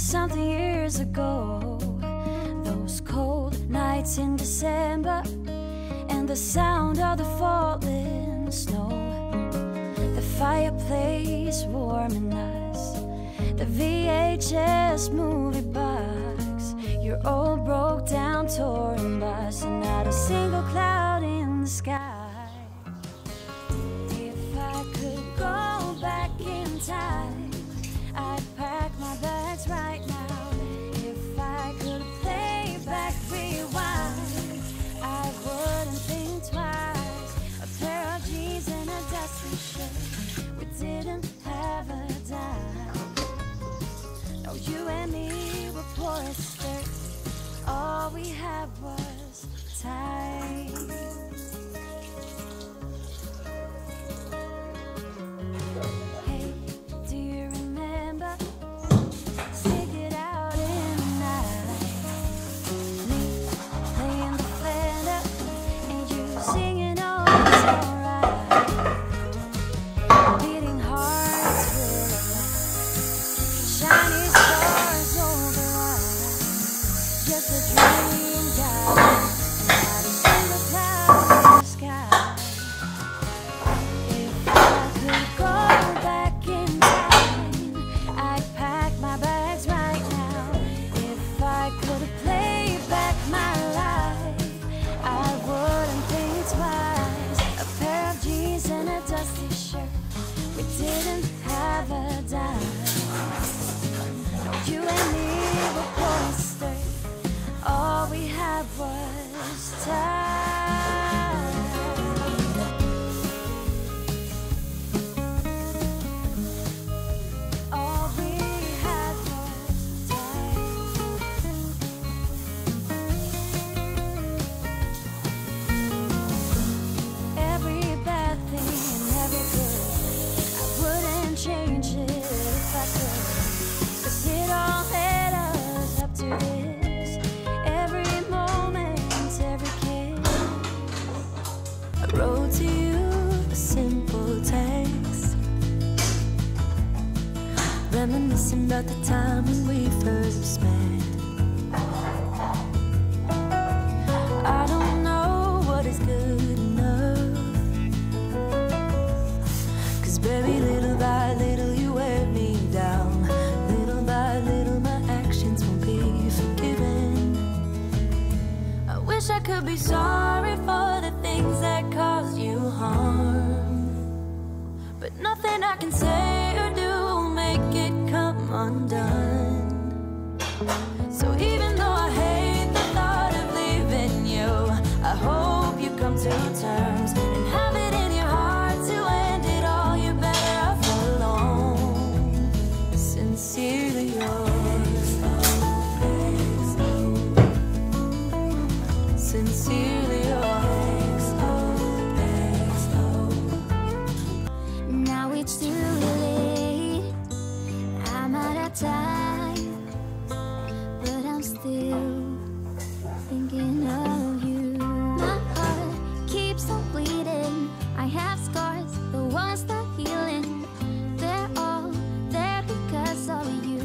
something years ago. Those cold nights in December, and the sound of the falling snow, the fireplace warming us, the VHS movie box, your old broke down touring bus, and not a single cloud in the sky. If I could go back in time, I'd pack my bags right now. If I could play back, rewind, I wouldn't think twice. A pair of jeans and a dusty shirt, we didn't have a dime. No, you and me were poor as dirt, all we had was time. Hey, do you remember? Stick it out in the night, me playing the fender and you singing, oh it's alright. Beating hearts full of light, shiny stars over eyes, just a dream guy, not a single cloud in the sky. If I could go back in time, I'd pack my bags right now. If I could play back my life, I wouldn't think twice. A pair of jeans and a dusty shirt, we didn't have a dime. No, you and me were poor and stirred, all we had was time. All we had was time. Every bad thing and every good, I wouldn't change it if I could, 'cause it all led us up to this. Every moment, every kiss, I wrote to you a simple text, reminiscing about the time when we first met. I don't know what is good enough, 'cause baby, little by little you wear me down. Little by little my actions won't be forgiven. I wish I could be sorry for the things that caused you harm, but nothing I can say or do will make it come undone. So even though I hate the thought of leaving you, I hope you come to terms and have it in your heart to end it all. You're better off alone. Sincerely yours, sincerely yours. Now it's too late, I'm out of time, but I'm still thinking of you. My heart keeps on bleeding, I have scars, the ones not healing. They're all there because of you.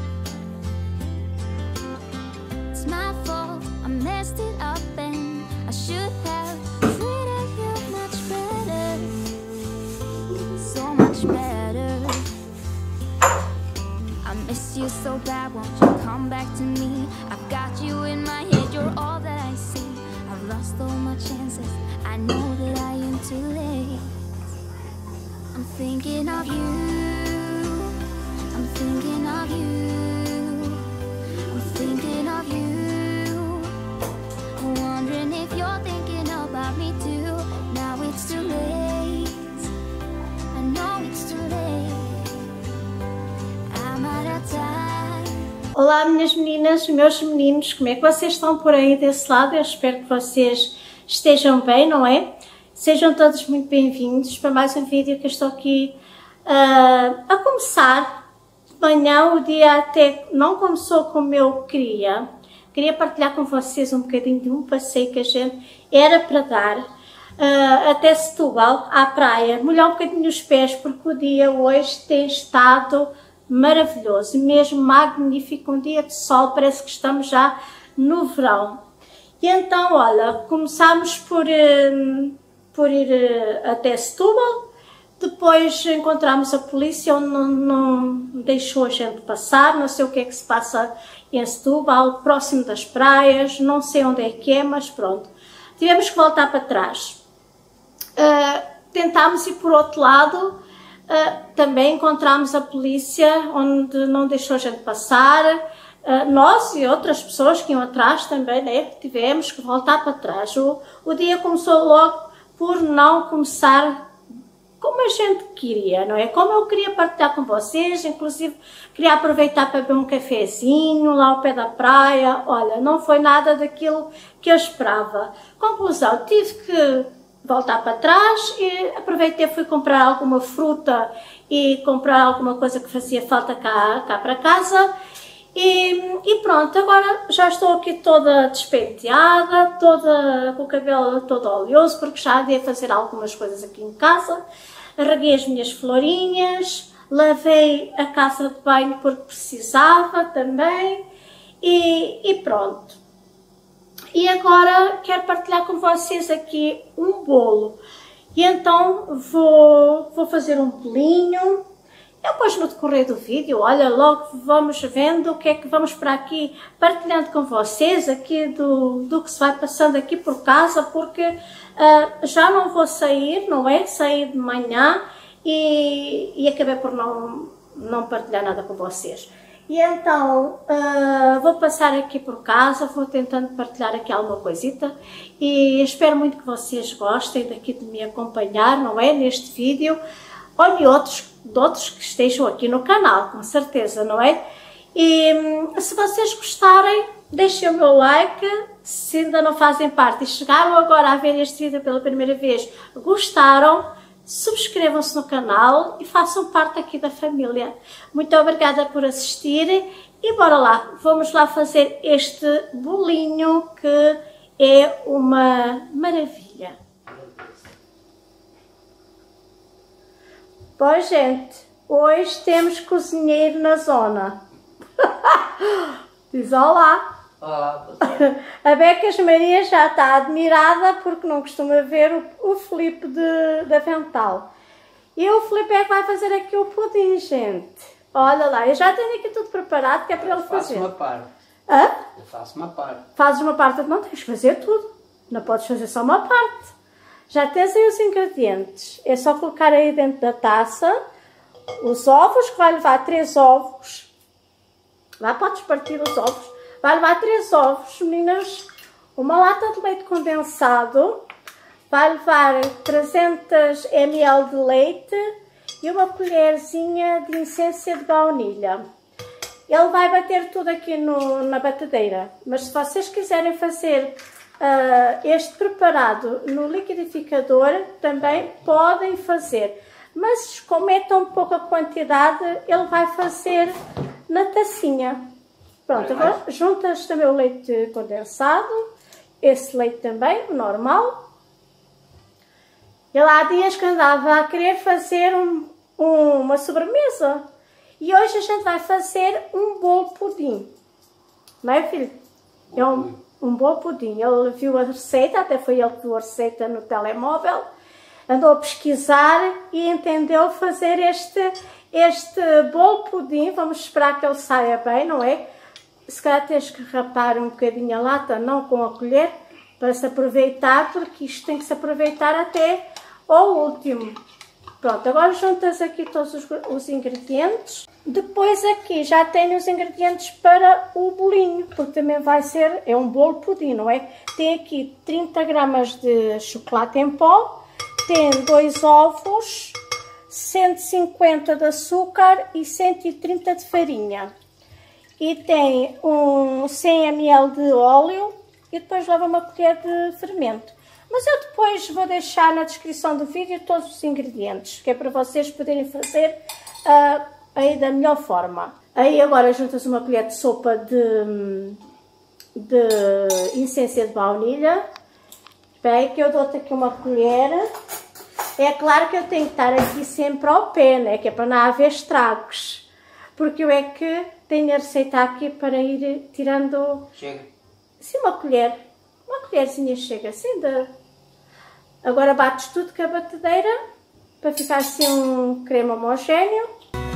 It's my fault, I messed it up and I should have treated you much better, so much better. I miss you so bad, won't you come back to me? I've got you in my head, you're all that I see. I've lost all my chances, I know that I am too late. I'm thinking of you, I'm thinking of you, I'm thinking of you. Wondering if you're thinking about me too. Now it's too late, I know it's too late, I'm out of time. Olá minhas meninas, meus meninos, como é que vocês estão por aí desse lado? Eu espero que vocês estejam bem, não é? Sejam todos muito bem-vindos para mais um vídeo que eu estou aqui a começar. De manhã o dia até não começou como eu queria. Queria partilhar com vocês um bocadinho de um passeio que a gente era para dar até Setúbal, à praia. Molhar um bocadinho os pés porque o dia hoje tem estado maravilhoso, mesmo magnífico, um dia de sol, parece que estamos já no verão. E então, olha, começámos por ir até Setúbal, depois encontramos a polícia onde não deixou a gente passar, não sei o que é que se passa em Setúbal, próximo das praias, não sei onde é que é, mas pronto. Tivemos que voltar para trás. Tentámos ir por outro lado, também encontramos a polícia onde não deixou a gente passar. Nós e outras pessoas que iam atrás também, né, tivemos que voltar para trás. O dia começou logo por não começar como a gente queria, não é? Como eu queria partilhar com vocês, inclusive queria aproveitar para beber um cafezinho lá ao pé da praia. Olha, não foi nada daquilo que eu esperava. Conclusão, tive que voltar para trás e aproveitei, fui comprar alguma fruta e comprar alguma coisa que fazia falta cá para casa. E pronto, agora já estou aqui toda despenteada, toda com o cabelo todo oleoso, porque já andei a fazer algumas coisas aqui em casa. Reguei as minhas florinhas, lavei a casa de banho porque precisava também e pronto. E agora quero partilhar com vocês aqui um bolo. E então vou fazer um bolinho. Eu depois no decorrer do vídeo, olha, logo vamos vendo o que é que vamos para aqui, partilhando com vocês aqui do que se vai passando aqui por casa, porque já não vou sair, não é? Saí de manhã e acabei por não partilhar nada com vocês. E então vou passar aqui por casa, vou tentando partilhar aqui alguma coisita e espero muito que vocês gostem daqui de me acompanhar, não é? Neste vídeo. Olha, e outros que estejam aqui no canal, com certeza, não é? E se vocês gostarem, deixem o meu like, se ainda não fazem parte e chegaram agora a ver este vídeo pela primeira vez, gostaram, subscrevam-se no canal e façam parte aqui da família. Muito obrigada por assistirem e bora lá, vamos lá fazer este bolinho que é uma maravilha. Pois, gente, hoje temos cozinheiro na zona. Diz olá. Olá. A Becas Maria já está admirada porque não costuma ver o Filipe de Avental. E o Filipe é que vai fazer aqui o pudim, gente. Olha lá, eu já tenho aqui tudo preparado que é para ele fazer. Eu faço uma parte. Hã? Eu faço uma parte. Fazes uma parte, não tens que fazer tudo. Não podes fazer só uma parte. Já tens aí os ingredientes, é só colocar aí dentro da taça os ovos, que vai levar 3 ovos. Lá podes partir os ovos. Vai levar 3 ovos, meninas, uma lata de leite condensado, vai levar 300 ml de leite e uma colherzinha de essência de baunilha. Ele vai bater tudo aqui na batedeira, mas se vocês quiserem fazer este preparado no liquidificador também podem fazer, mas como é tão pouca quantidade ele vai fazer na tacinha. Pronto, agora juntas também o leite condensado, esse leite também, o normal. Ele há dias que andava a querer fazer uma sobremesa e hoje a gente vai fazer um bolo pudim, não é, filho? É um bom pudim. Ele viu a receita, até foi ele que viu a receita no telemóvel, andou a pesquisar e entendeu fazer este bolo pudim. Vamos esperar que ele saia bem, não é? Se calhar tens que rapar um bocadinho a lata, não com a colher, para se aproveitar, porque isto tem que se aproveitar até ao último. Pronto, agora juntas aqui todos os ingredientes. Depois aqui já tenho os ingredientes para o bolinho, porque também vai ser, é um bolo pudim, não é? Tem aqui 30 gramas de chocolate em pó, tem 2 ovos, 150 de açúcar e 130 de farinha. E tem 100 ml de óleo e depois leva uma colher de fermento. Mas eu depois vou deixar na descrição do vídeo todos os ingredientes, que é para vocês poderem fazer aí da melhor forma. Aí agora juntas uma colher de sopa de essência de baunilha. Espera aí que eu dou-te aqui uma colher. É claro que eu tenho que estar aqui sempre ao pé, né? Que é para não haver estragos. porque eu é que tenho a receita aqui para ir tirando... Chega. Sim, uma colherzinha chega assim. Agora bates tudo com a batedeira para ficar assim um creme homogéneo.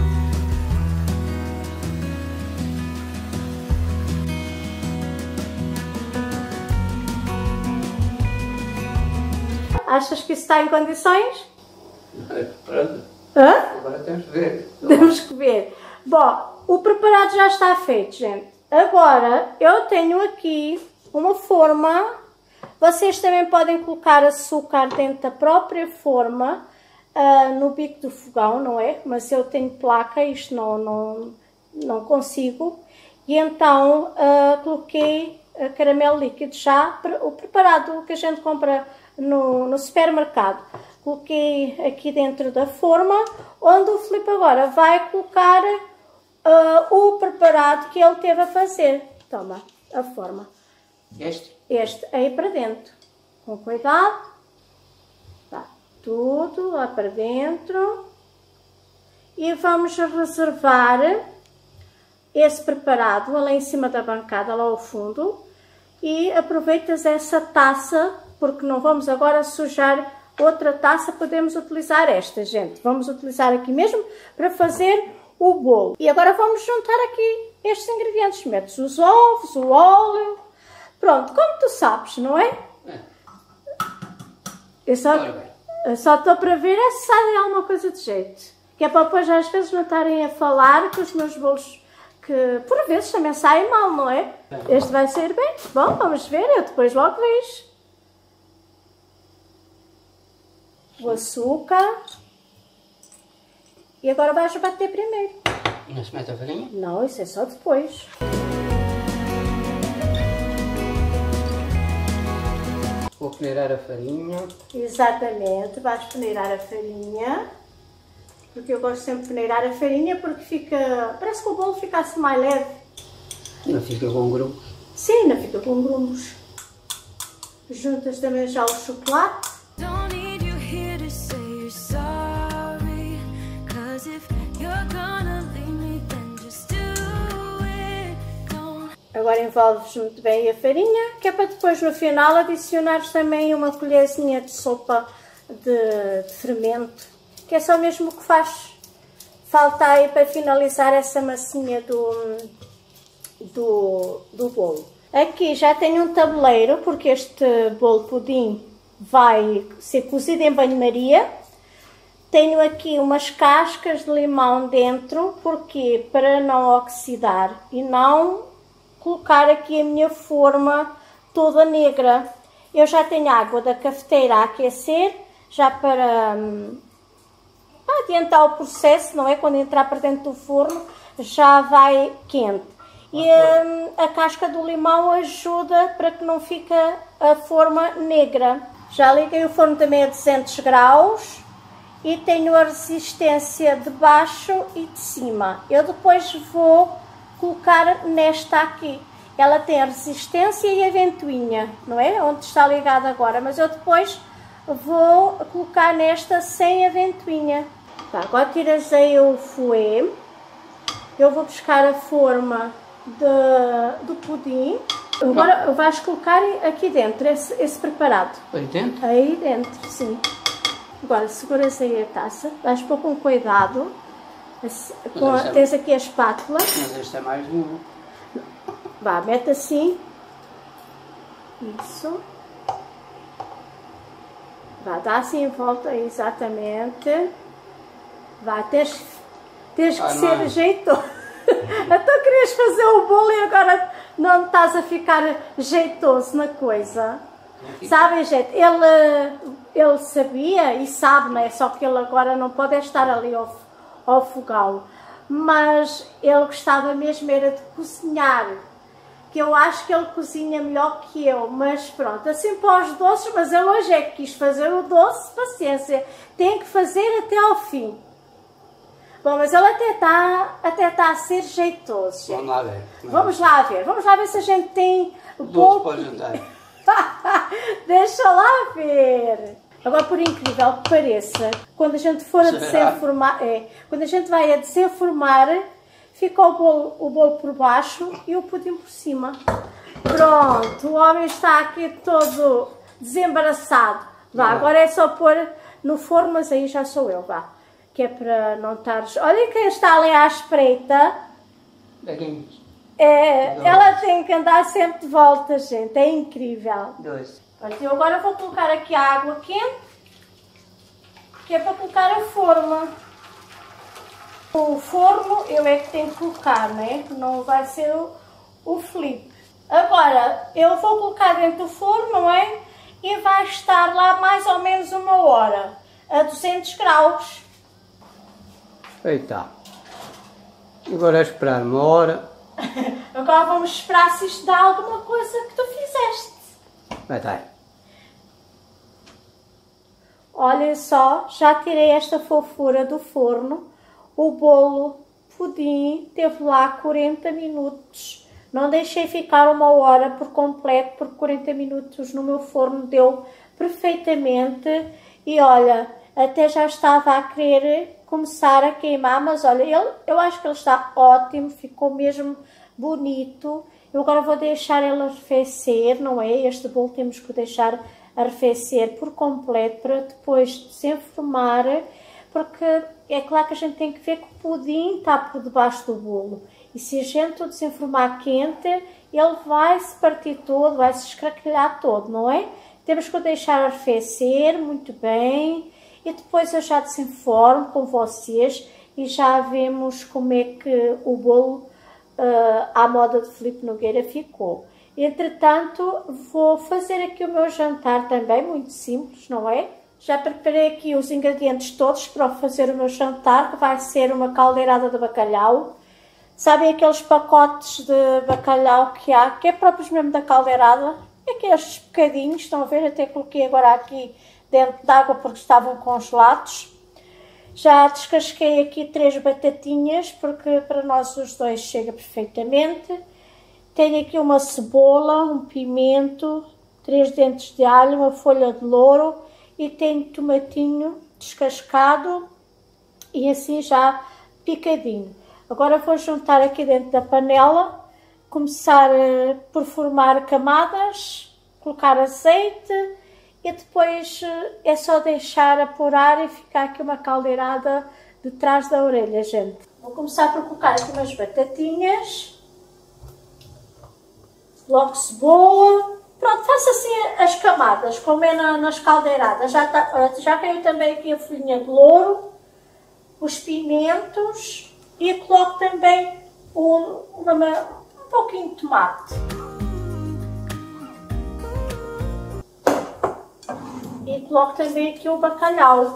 Achas que isso está em condições? Pronto. Hã? Agora temos que ver. Temos que ver. Bom, o preparado já está feito, gente. Agora, eu tenho aqui uma forma. Vocês também podem colocar açúcar dentro da própria forma, no bico do fogão, não é? Mas eu tenho placa, isto não consigo. E então, coloquei caramelo líquido já, o preparado que a gente compra no supermercado. Coloquei aqui dentro da forma, onde o Filipe agora vai colocar o preparado que ele teve a fazer. Toma, a forma. Este aí para dentro. Com cuidado. Tá, tudo lá para dentro. E vamos reservar esse preparado lá em cima da bancada, lá ao fundo. E aproveitas essa taça, porque não vamos agora sujar outra taça, podemos utilizar esta, gente. Vamos utilizar aqui mesmo para fazer o bolo. E agora vamos juntar aqui estes ingredientes. Metes os ovos, o óleo. Pronto, como tu sabes, não é? Eu só estou para ver se sai alguma coisa de jeito. Que é para depois às vezes não estarem a falar que os meus bolos, que por vezes também saem mal, não é? Este vai sair bem. Bom, vamos ver, eu depois logo vejo. O açúcar. E agora vais bater primeiro. Não se mete a farinha? Não, isso é só depois. Vou peneirar a farinha. Exatamente, vais peneirar a farinha. Porque eu gosto sempre de peneirar a farinha porque fica... Parece que o bolo fica assim mais leve. Não fica com grumos? Sim, não fica com grumos. Juntas também já o chocolate. Agora envolves muito bem a farinha, que é para depois no final adicionares também uma colherzinha de sopa de fermento, que é só mesmo o que faz falta aí para finalizar essa massinha do bolo. Aqui já tenho um tabuleiro, porque este bolo pudim vai ser cozido em banho-maria. Tenho aqui umas cascas de limão dentro, porque para não oxidar e não colocar aqui a minha forma toda negra. Eu já tenho água da cafeteira a aquecer, já para adiantar o processo, não é? Quando entrar para dentro do forno já vai quente. E a casca do limão ajuda para que não fique a forma negra. Já liguei o forno também a 200 graus e tenho a resistência de baixo e de cima. Eu depois vou colocar nesta aqui. Ela tem a resistência e a ventoinha, não é? Onde está ligada agora, mas eu depois vou colocar nesta sem a ventoinha. Tá, agora tiras aí o fouet. Eu vou buscar a forma do pudim. Agora vais colocar aqui dentro esse preparado. Aí dentro? Aí dentro, sim. Agora seguras aí a taça, vais pôr com cuidado. Tens aqui a espátula. Mas este é mais duro. Vá, mete assim. Isso. Vá, dá assim em volta, exatamente. Vá, tens que ser jeitoso. Então querias fazer o bolo e agora não estás a ficar jeitoso na coisa. Sabem, gente, ele sabia e sabe, não é? Só que ele agora não pode estar ali ao fogão. Mas ele gostava mesmo era de cozinhar. Que eu acho que ele cozinha melhor que eu, mas pronto, assim para os doces, mas ele hoje é que quis fazer o doce, paciência, tem que fazer até ao fim. Bom, mas ele até está a ser jeitoso, gente. Vamos lá ver. Vamos lá ver se a gente tem doce para jantar. Deixa lá ver. Agora, por incrível que pareça, quando a gente for a desenformar, quando a gente vai a desenformar, fica o bolo por baixo e o pudim por cima. Pronto, o homem está aqui todo desembaraçado. Vá, agora é só pôr no forno, mas aí já sou eu, vá. Que é para não estares... Olha quem está ali à espreita. Ela tem que andar sempre de volta, gente. É incrível. Eu agora vou colocar aqui a água quente, que é para colocar a forma. O forno eu é que tenho que colocar, né? Não vai ser o Filipe. Agora, eu vou colocar dentro do forno, não é? E vai estar lá mais ou menos 1 hora, a 200 graus. Eita. Agora é esperar 1 hora. Agora vamos esperar se isto dá alguma coisa que tu fizeste. Vai dar. Olhem só, já tirei esta fofura do forno. O bolo pudim teve lá 40 minutos. Não deixei ficar 1 hora por completo, porque 40 minutos no meu forno deu perfeitamente. E olha, até já estava a querer começar a queimar, mas olha, eu acho que ele está ótimo, ficou mesmo bonito. Eu agora vou deixar ele arrefecer, não é? Este bolo temos que deixar arrefecer por completo para depois desenformar, porque é claro que a gente tem que ver que o pudim está por debaixo do bolo. E se a gente o desenformar quente, ele vai se partir todo, vai se escraquelhar todo, não é? Temos que o deixar arrefecer muito bem e depois eu já desenformo com vocês e já vemos como é que o bolo à moda de Filipe Nogueira ficou. Entretanto, vou fazer aqui o meu jantar também, muito simples, não é? Já preparei aqui os ingredientes todos para fazer o meu jantar, que vai ser uma caldeirada de bacalhau. Sabem aqueles pacotes de bacalhau que há, que é próprios mesmo da caldeirada? Aqueles bocadinhos, estão a ver? Até coloquei agora aqui dentro de água porque estavam congelados. Já descasquei aqui 3 batatinhas, porque para nós os dois chega perfeitamente. Tenho aqui uma cebola, um pimento, 3 dentes de alho, uma folha de louro e tenho tomatinho descascado e assim já picadinho. Agora vou juntar aqui dentro da panela, começar por formar camadas, colocar azeite e depois é só deixar apurar e ficar aqui uma caldeirada de trás da orelha, gente. Vou começar por colocar aqui umas batatinhas, logo cebola. Pronto, faço assim as camadas, como é nas caldeiradas. Já caiu também aqui a folhinha de louro, os pimentos. E coloco também um pouquinho de tomate. E coloco também aqui o bacalhau.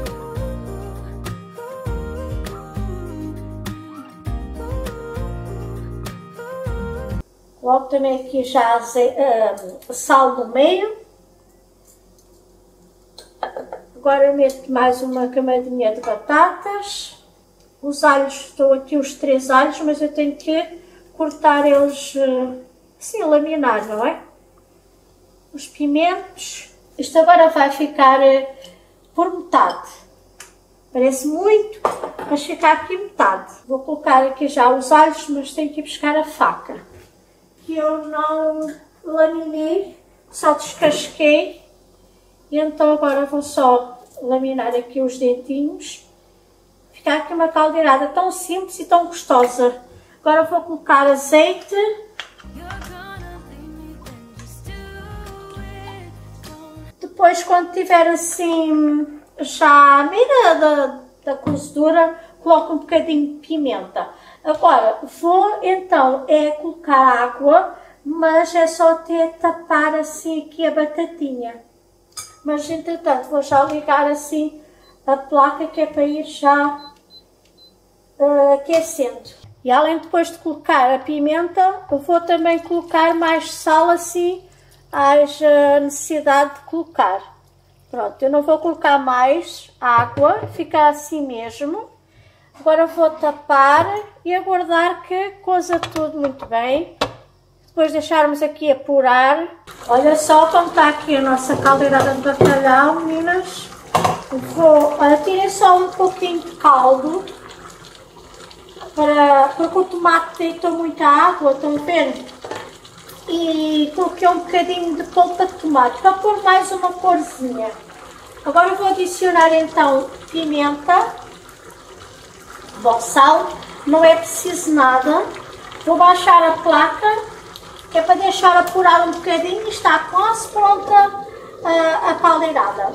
Coloco também aqui já sal no meio. Agora eu meto mais uma camadinha de batatas. Os alhos, estou aqui os 3 alhos, mas eu tenho que cortar eles assim, laminar, não é? Os pimentos. Isto agora vai ficar por metade. Parece muito, mas fica aqui metade. Vou colocar aqui já os alhos, mas tenho que ir buscar a faca. Que eu não laminei, só descasquei. E então agora vou só laminar aqui os dentinhos. Fica aqui uma caldeirada tão simples e tão gostosa. Agora vou colocar azeite. Depois, quando tiver assim já a meia da cozedura, coloco um bocadinho de pimenta. Agora vou então colocar água, mas é só até tapar assim aqui a batatinha. Mas entretanto vou já ligar assim a placa, que é para ir já aquecendo. E além depois de colocar a pimenta, eu vou também colocar mais sal assim, haja necessidade de colocar. Pronto, eu não vou colocar mais água, fica assim mesmo. Agora vou tapar e aguardar que coza tudo muito bem. Depois deixarmos aqui apurar. Olha só como está aqui a nossa caldeirada de bacalhau, meninas. Olha, tirei só um pouquinho de caldo para porque o tomate deitou muita água, estão a ver? E coloquei um bocadinho de polpa de tomate para pôr mais uma corzinha. Agora vou adicionar então pimenta, bom, sal, não é preciso nada. Vou baixar a placa, que é para deixar apurar um bocadinho e está quase pronta a caldeirada.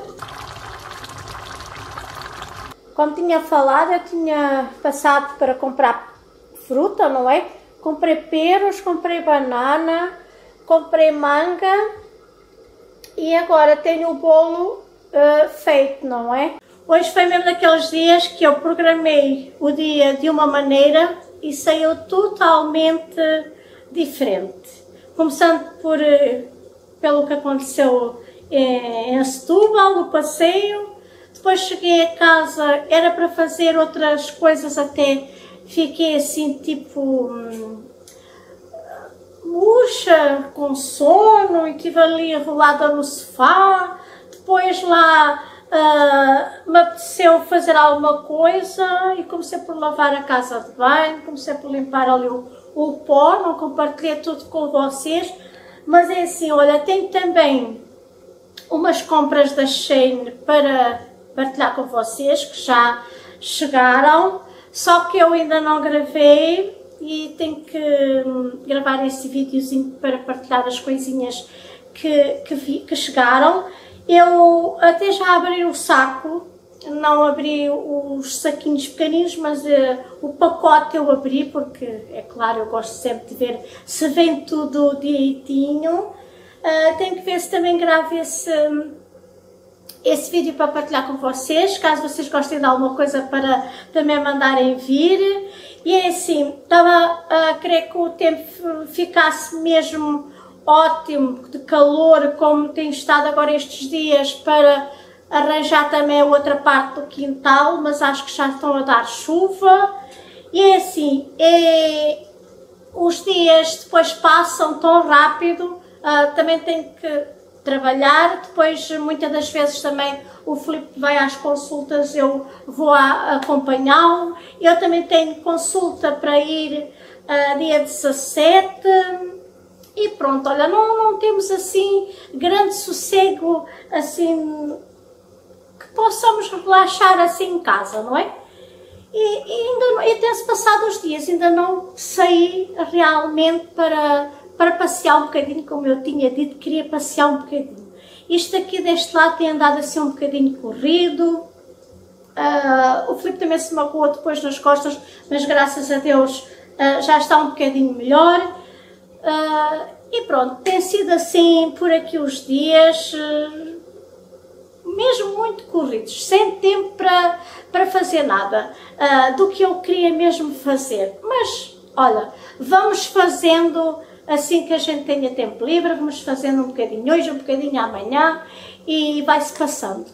Como tinha falado, eu tinha passado para comprar fruta, não é? Comprei peros, comprei banana, comprei manga e agora tenho o bolo feito, não é? Hoje foi mesmo daqueles dias que eu programei o dia de uma maneira e saiu totalmente diferente. Começando pelo que aconteceu em Setúbal, no passeio. Depois cheguei a casa, era para fazer outras coisas, até fiquei assim tipo murcha, com sono, e estive ali enrolada no sofá. Depois lá me apeteceu fazer alguma coisa e comecei por lavar a casa de banho, comecei por limpar ali o pó, não compartilhei tudo com vocês, mas é assim, olha, tenho também umas compras da Shein para partilhar com vocês, que já chegaram, só que eu ainda não gravei e tenho que gravar esse videozinho para partilhar as coisinhas que chegaram. Eu até já abri o saco, não abri os saquinhos pequeninos, mas o pacote eu abri, porque é claro, eu gosto sempre de ver se vem tudo direitinho. Tenho que ver se também gravo esse vídeo para partilhar com vocês, caso vocês gostem de alguma coisa para também mandarem vir. E é assim, estava a querer que o tempo ficasse mesmo ótimo, de calor, como tem estado agora estes dias, para arranjar também a outra parte do quintal, mas acho que já estão a dar chuva. E é assim, os dias depois passam tão rápido, também tenho que trabalhar, depois muitas das vezes também o Filipe vai às consultas, eu vou acompanhá-lo. Eu também tenho consulta para ir dia 17 e pronto, olha, não temos assim grande sossego, assim, que possamos relaxar assim em casa, não é? E tem-se passado os dias, ainda não saí realmente para passear um bocadinho, como eu tinha dito, queria passear um bocadinho. Isto aqui deste lado tem andado assim um bocadinho corrido. O Filipe também se magoou depois nas costas, mas graças a Deus já está um bocadinho melhor. E pronto, tem sido assim por aqui os dias, mesmo muito corridos, sem tempo para fazer nada do que eu queria mesmo fazer. Mas olha, vamos fazendo assim que a gente tenha tempo livre, vamos fazendo um bocadinho hoje, um bocadinho amanhã e vai-se passando.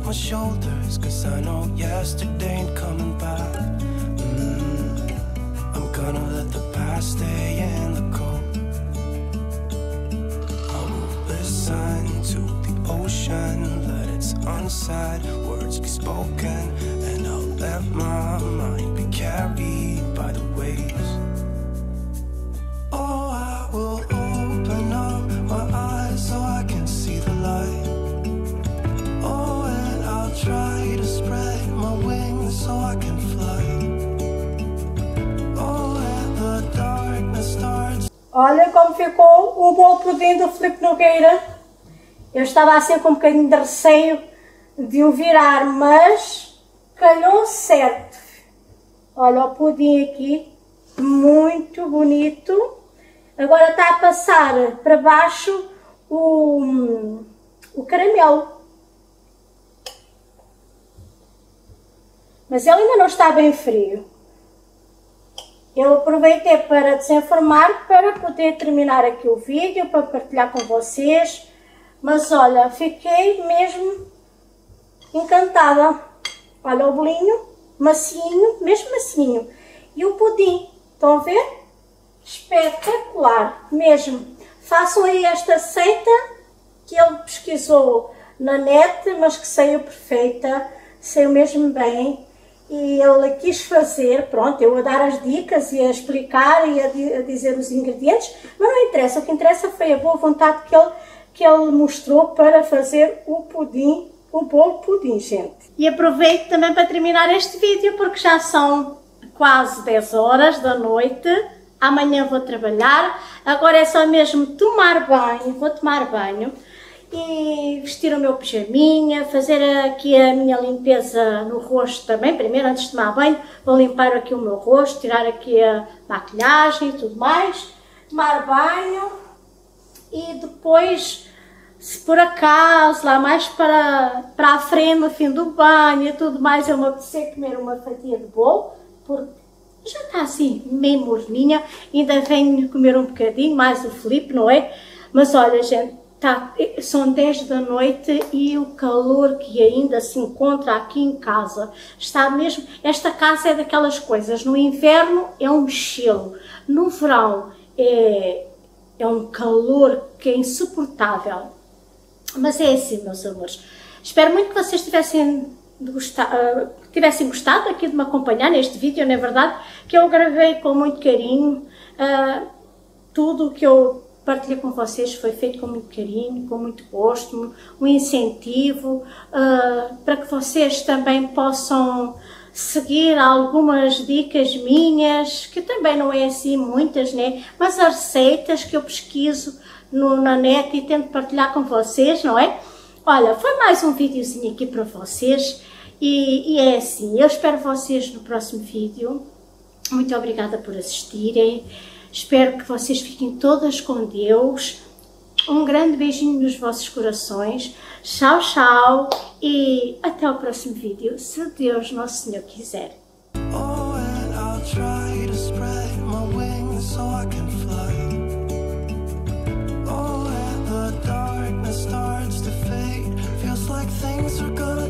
Unsaid words be spoken, and I'll let my mind be carried by the waves. Oh, I will open up my eyes so I can see the light. Oh, and I'll try to spread my wings so I can fly. Oh, and the darkness starts. Olha como ficou o bolo pudim do Filipe Nogueira. Eu estava assim com um bocadinho de receio de o virar, mas calhou certo. Olha o pudim aqui, muito bonito. Agora está a passar para baixo o caramelo. Mas ele ainda não está bem frio. Eu aproveitei para desenformar, para poder terminar aqui o vídeo, para partilhar com vocês. Mas olha, fiquei mesmo encantada. Olha o bolinho, macinho, mesmo macinho. E o pudim, estão a ver? Espetacular, mesmo. Façam aí esta receita que ele pesquisou na net, mas que saiu perfeita, saiu mesmo bem. e ele quis fazer, pronto, eu a dar as dicas e a explicar e a dizer os ingredientes, mas não interessa, o que interessa foi a boa vontade que ele mostrou para fazer o pudim, o bolo pudim, gente. E aproveito também para terminar este vídeo, porque já são quase 10 horas da noite, amanhã vou trabalhar, agora é só mesmo tomar banho, vou tomar banho e vestir o meu pijaminha, fazer aqui a minha limpeza no rosto também. Primeiro, antes de tomar banho, vou limpar aqui o meu rosto, tirar aqui a maquilhagem e tudo mais, tomar banho e depois, se por acaso, lá mais para a frente, no fim do banho e tudo mais, eu me apetecer comer uma fatia de bolo, porque já está assim, meio morninha, ainda venho comer um bocadinho, mais o Filipe, não é? Mas olha, gente, são 10 da noite e o calor que ainda se encontra aqui em casa está mesmo. Esta casa é daquelas coisas, no inverno é um gelo, no verão é um calor que é insuportável. Mas é assim, meus amores. Espero muito que vocês tivessem gostado aqui de me acompanhar neste vídeo, não é verdade? Que eu gravei com muito carinho. Tudo o que eu partilhei com vocês foi feito com muito carinho, com muito gosto, um incentivo para que vocês também possam seguir algumas dicas minhas, que também não é assim muitas, né? Mas as receitas que eu pesquiso na net e tento partilhar com vocês, não é? Olha, foi mais um videozinho aqui para vocês e é assim, eu espero vocês no próximo vídeo. Muito obrigada por assistirem. Espero que vocês fiquem todas com Deus. Um grande beijinho nos vossos corações. Tchau, tchau. E até o próximo vídeo, se Deus Nosso Senhor quiser. Oh, and I'll try to spread my wings so I can fly. Oh, and the darkness starts to fade. Feels like things are gonna